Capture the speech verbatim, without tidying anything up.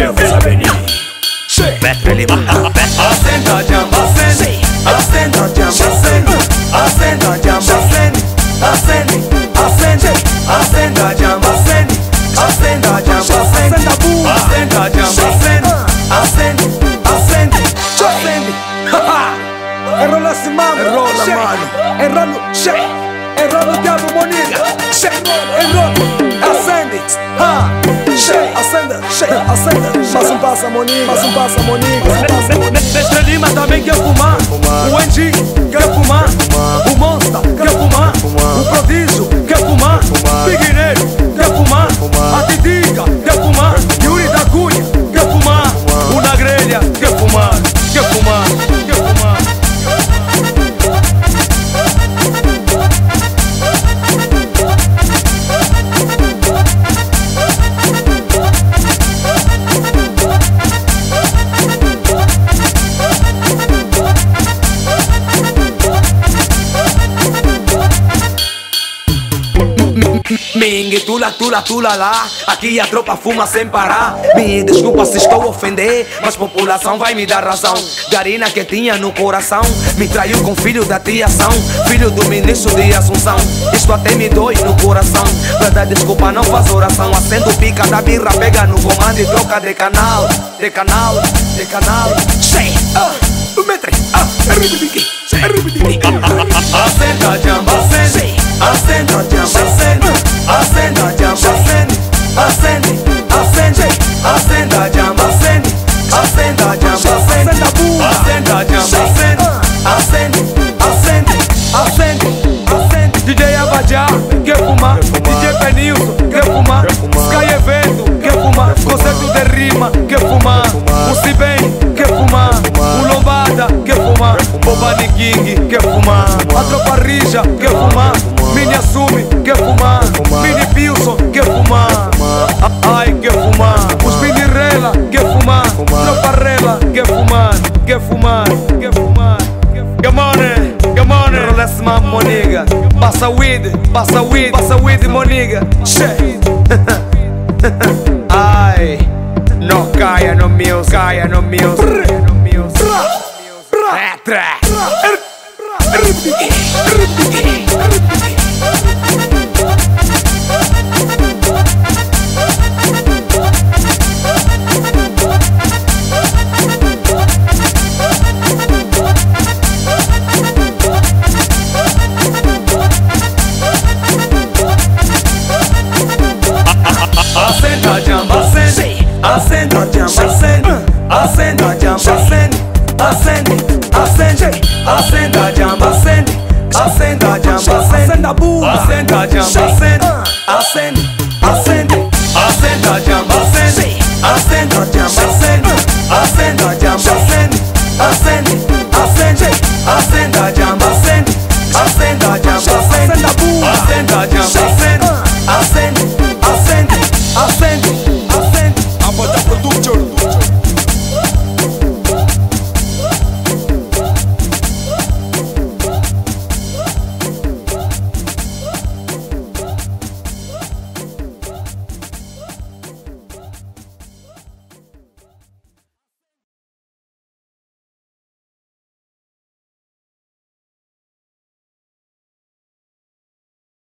Vamos avenir. Beto Lima. Acenda a jamba, acende. Acenda a jamba, acende. Acenda a jamba, acende. Acende, acende. Acenda a jamba, acende. Acenda a jamba, acende. Acenda a jamba, acende. Acende, acende. Acende. Enrola esse mano, Enrola, mano. enrola, cheio, enrola o diabo bonito, cheio, enrola, acende, ha, cheio, acenda, cheio, acenda, mais um passa moninga, mais um passa moninga, mais um passa moninga. Mestre Lima também quer fumar. O Andy quer fumar. O Monster quer fumar. O Prodígio quer fumar. Big Negro quer fumar. A Titica quer fumar. Yuri da Cunha quer fumar. O Na Grelha quer fumar. Quer fumar, quer fumar. Mingue, tula, tula, tula lá. Aqui a tropa fuma sem parar. Me desculpa se estou a ofender, mas população vai me dar razão. Garina que tinha no coração me traiu com filho da tiação, filho do ministro de Assunção. Isto até me dói no coração. Verdade, desculpa, não faz oração. Acendo pica da birra, pega no comando e troca de canal. De canal, de canal. Cheio, ah, o metre, ah, arribidiqui, arribidiqui. Acenda a jamba, acende. Acenda a jamba, acende. Acenda a jamba, acende. Acende, acende. Acenda a jamba, acende. Acenda a jamba, acende. Acenda a jamba, acende. Acende, acende, acende, acende. D J Abadjá quer fumar. D J Penilson quer fumar. Sky Evento quer fumar. Concerto de rima quer fumar. O Cibem quer fumar. O Lombada quer fumar. Bobani King quer fumar. A Tropa Rija quer fumar. Mini Assume quer fumar. Mini Pilson quer fumar. Ai quer fumar. Os Mini Rela quer fumar. Tropa Rela quer fumar. Quer fumar, quer fumar. Come on, come on, rola esse mambo, moniga. Passa weed, passa weed, passa weed, moniga. Shit. Ai, não caia no meus, caia no meus, no meus. É trash. Acenda a jamba, acende. Acenda a jamba, acende. Acenda a jamba, acende. Acende, acende. Acenda a jamba, acende. Acenda a jamba, acende. Acenda a burra. Acenda a jamba, acende. Acende, acende. Acenda a jamba, acende. Acenda a jamba,